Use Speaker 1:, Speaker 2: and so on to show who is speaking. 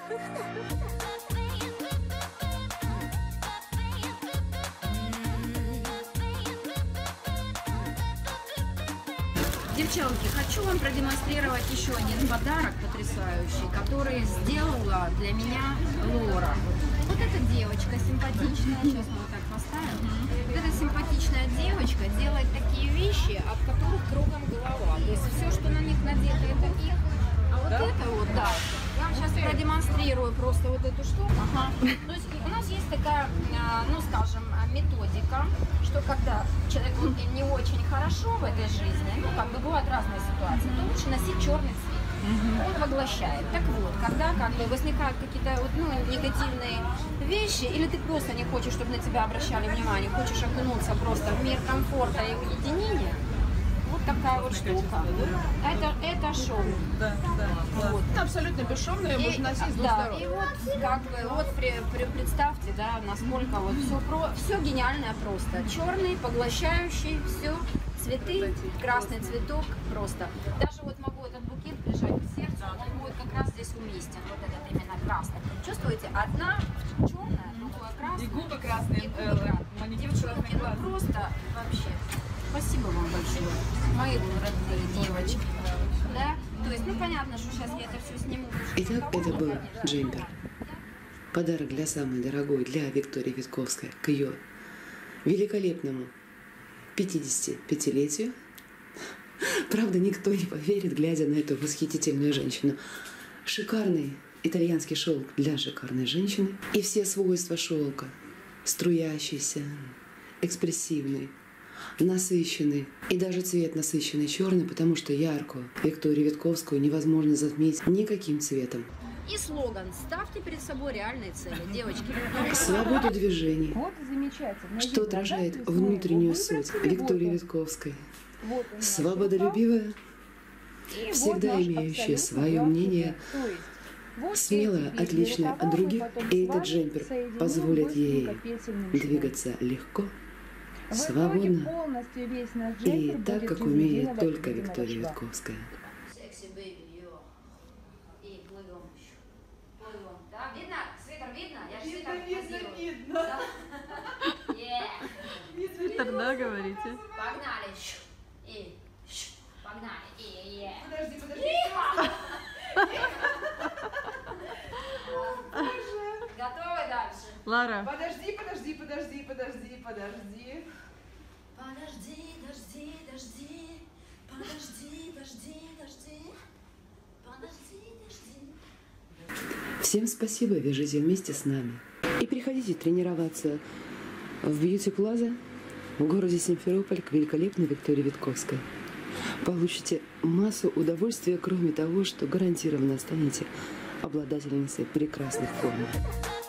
Speaker 1: Девчонки, хочу вам продемонстрировать еще один подарок потрясающий, который сделала для меня Лора. Вот эта девочка симпатичная, сейчас мы вот так поставим. Вот эта симпатичная девочка делает такие вещи, от которых кругом голова. То есть все, что на них надето, это их. А вот это вот, да. Я вам сейчас продемонстрирую просто вот эту штуку. Ага. То есть у нас есть такая, ну скажем, методика, что когда человеку не очень хорошо в этой жизни, ну как бы бывают разные ситуации, то лучше носить черный цвет. Он поглощает. Так вот, когда как бы возникают какие-то вот, ну, негативные вещи, или ты просто не хочешь, чтобы на тебя обращали внимание, хочешь окунуться просто в мир комфорта и уединения, вот такая вот штука. Это шоу.
Speaker 2: Да, да. Вот. Абсолютно бесшовная, можно носить с двух сторон.
Speaker 1: И вот как бы вот представьте, да, насколько вот все гениальное просто. Черный, поглощающий, все. Цветы, красный цветок просто. Даже вот могу этот букет прижать к сердцу, он будет как раз здесь уместен, вот этот именно красный. Чувствуете? Одна черная, другая красная.
Speaker 2: И губы красные.
Speaker 1: Девчонки, ну просто вообще. Спасибо вам большое, мои дорогие девочки. Да? То есть, ну понятно, что сейчас я это все сниму.
Speaker 3: Итак, это был джемпер. Подарок для самой дорогой, для Виктории Витковской, к ее великолепному 55-летию. Правда, никто не поверит, глядя на эту восхитительную женщину. Шикарный итальянский шелк для шикарной женщины. И все свойства шелка. Струящийся, экспрессивный, насыщенный. И даже цвет насыщенный черный, потому что яркую Викторию Витковскую невозможно затмить никаким цветом.
Speaker 1: И слоган: ставьте перед собой реальные цели, девочки.
Speaker 3: Свободу движений,
Speaker 2: Вот и замечательно.
Speaker 3: что отражает внутреннюю суть Виктории Витковской.
Speaker 2: Вот
Speaker 3: Свободолюбивая, всегда имеющая свое мнение, смелая, отличная от других, и этот джемпер позволит ей двигаться легко, свободно и так, как умеет только Виктория Витковская.
Speaker 1: Да, видно? Свитер видно? Я же свитер
Speaker 2: видно. Свитер, да, говорите?
Speaker 1: Погнали. И погнали. И
Speaker 2: Подожди.
Speaker 1: Готовы дальше?
Speaker 2: Лара.
Speaker 1: Подожди.
Speaker 3: Всем спасибо, вяжите вместе с нами. И приходите тренироваться в Beauty Plaza в городе Симферополь к великолепной Виктории Витковской. Получите массу удовольствия, кроме того, что гарантированно станете обладательницей прекрасных форм.